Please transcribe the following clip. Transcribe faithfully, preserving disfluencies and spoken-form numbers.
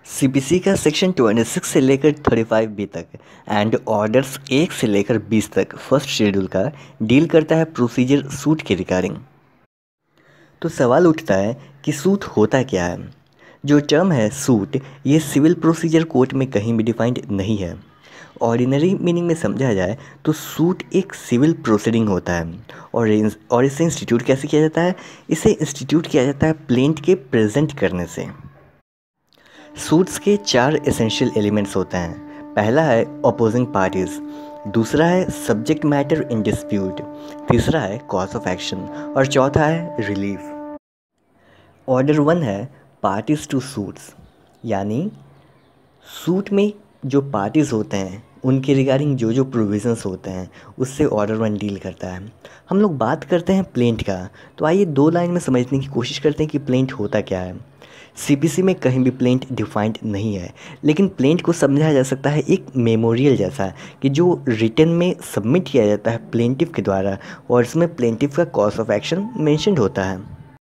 CPC का section छब्बीस से लेकर पैंतीस बी तक एंड ऑर्डर्स एक से लेकर बीस तक फर्स्ट शेड्यूल का डील करता है प्रोसीजर सूट के रिगार्डिंग। तो सवाल उठता है कि सूट होता क्या है। जो टर्म है सूट, ये सिविल प्रोसीजर कोड में कहीं भी डिफाइंड नहीं है। ऑर्डिनरी मीनिंग में समझा जाए तो सूट एक सिविल प्रोसीडिंग होता है और और इसे इंस्टीट्यूट कैसे किया जाता है? इसे इंस्टीट्यूट किया जाता है प्लेंट के प्रेजेंट करने से। सूट्स के चार एसेंशियल एलिमेंट्स होते हैं। पहला है अपोजिंग पार्टीज, दूसरा है सब्जेक्ट मैटर इन डिस्प्यूट, तीसरा है कॉज ऑफ एक्शन और चौथा है रिलीफ। ऑर्डर वन है पार्टीज टू सूट्स, यानी सूट में जो पार्टीज़ होते हैं उनके रिगार्डिंग जो जो प्रोविज़न्स होते हैं उससे ऑर्डर वन डील करता है। हम लोग बात करते हैं प्लेंट का, तो आइए दो लाइन में समझने की कोशिश करते हैं कि प्लेंट होता क्या है। सीपीसी में कहीं भी प्लेंट डिफाइंड नहीं है, लेकिन प्लेंट को समझा जा सकता है एक मेमोरियल जैसा कि जो रिटन में सबमिट किया जाता है प्लेंटिव के द्वारा और इसमें प्लेंटिव का कॉज ऑफ एक्शन मेंशन्ड होता है।